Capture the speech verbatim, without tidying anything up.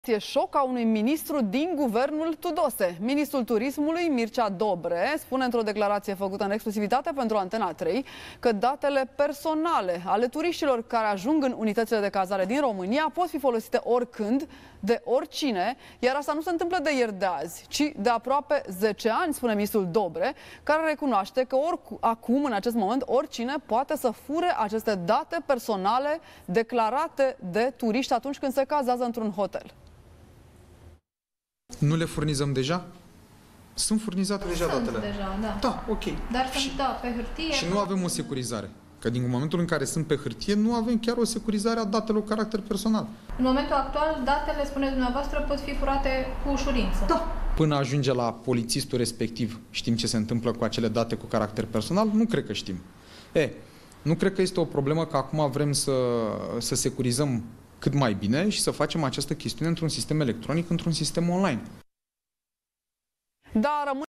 E șoc a unui ministru din guvernul Tudose. Ministrul Turismului, Mircea Dobre, spune într-o declarație făcută în exclusivitate pentru Antena trei că datele personale ale turiștilor care ajung în unitățile de cazare din România pot fi folosite oricând, de oricine, iar asta nu se întâmplă de ieri de azi, ci de aproape zece ani, spune ministrul Dobre, care recunoaște că oricum, acum, în acest moment, oricine poate să fure aceste date personale declarate de turiști atunci când se cazează într-un hotel. Nu le furnizăm deja? Sunt furnizate deja sunt datele. Deja, da. Da, ok. Dar și, sunt, da, pe hârtie. Și nu avem o securizare. Că din momentul în care sunt pe hârtie, nu avem chiar o securizare a datelor cu caracter personal. În momentul actual, datele, spuneți dumneavoastră, pot fi furate cu ușurință. Da. Până ajunge la polițistul respectiv, știm ce se întâmplă cu acele date cu caracter personal? Nu cred că știm. E, nu cred că este o problemă că acum vrem să, să securizăm cât mai bine și să facem această chestiune într-un sistem electronic, într-un sistem online. Da, rămâne